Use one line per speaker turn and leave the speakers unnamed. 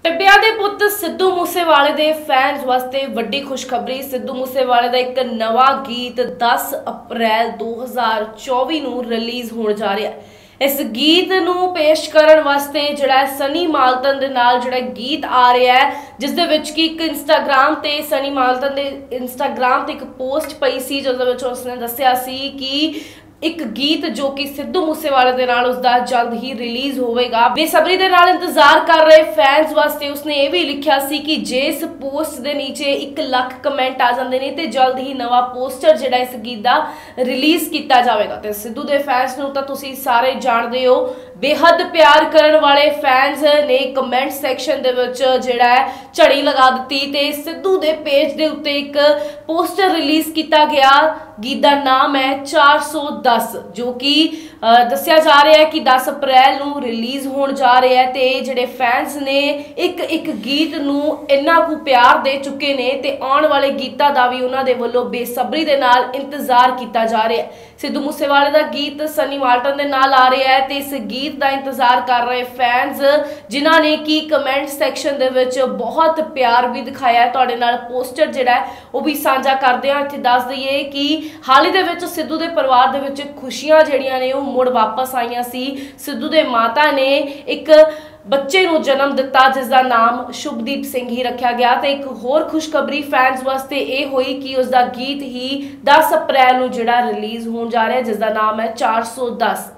ਟਿੱਬਿਆਂ ਦੇ ਪੁੱਤ ਸਿੱਧੂ ਮੂਸੇਵਾਲੇ ਦੇ ਫੈਨਸ ਵਾਸਤੇ ਵੱਡੀ ਖੁਸ਼ਖਬਰੀ। ਸਿੱਧੂ ਮੂਸੇਵਾਲੇ ਦਾ ਇੱਕ ਨਵਾਂ ਗੀਤ 10 ਅਪ੍ਰੈਲ 2024 ਨੂੰ ਰਿਲੀਜ਼ ਹੋਣ ਜਾ ਰਿਹਾ ਹੈ। इस गीत नूं पेश करन वास्ते जिहड़ा सनी मालतन दे नाल जिहड़ा गीत आ रहा है, जिस दे विच कि एक इंस्टाग्राम ते सनी मालतन दे इंस्टाग्राम ते एक पोस्ट पई सी जिस दे विच उसने दस्सिया सी कि एक गीत जो कि सिद्धू मूसेवाले दे नाल उसदा जल्द ही रिलीज होवेगा। बेसब्री दे नाल इंतजार कर रहे फैंस वास्ते उसने ये भी लिखा सी कि जे इस पोस्ट दे नीचे 1 लाख कमेंट आ जांदे ने ते जल्द ही नवा पोस्टर जिहड़ा इस गीत दा रिलीज किया जाएगा। ते सिद्धू दे फैंस नूं तां तुसीं सारे जाणदे हो, बेहद प्यार करन वाले फैंस ने कमेंट सैक्शन दे विच जिहड़ा है झड़ी लगा दी ते सिद्धू दे पेज दे उत्ते एक पोस्टर रिलीज किया गया। गीत का नाम है 410, जो कि दस्सिया जा रहा है कि 10 अप्रैल नूं रिलीज होने जा रहा है। ते जिहड़े फैंस ने एक गीत नूं इन्ना कु प्यार दे चुके ने ते आने वाले गीतां दा भी उन्हां दे वल्लों बेसब्री दे नाल इंतजार किया जा रहा है। सिद्धू मूसेवाले दा गीत सनी माल्टन दे नाल आ रहा है ते इस गीत दा इंतजार कर रहे फैंस जिन्हां ने कि कमेंट सैक्शन दे विच बहुत प्यार भी दिखाया है। तुहाडे नाल पोस्टर जिहड़ा है वो भी साझा करदे हां। इत्थे दस दईए कि हाल ही दे विच सिद्धू दे परिवार दे विच खुशियां जिहड़ियां ने वो मुड़ वापस आईयां सी। सिद्धू दे माता ने एक बच्चे नूं जन्म दिता जिसका नाम शुभदीप सिंह ही रखा गया। तो एक होर खुशखबरी फैंस वास्ते ये हुई कि उसका गीत ही 10 अप्रैल नूं जिहड़ा रिलीज होने जा रहा है जिसका नाम है 410।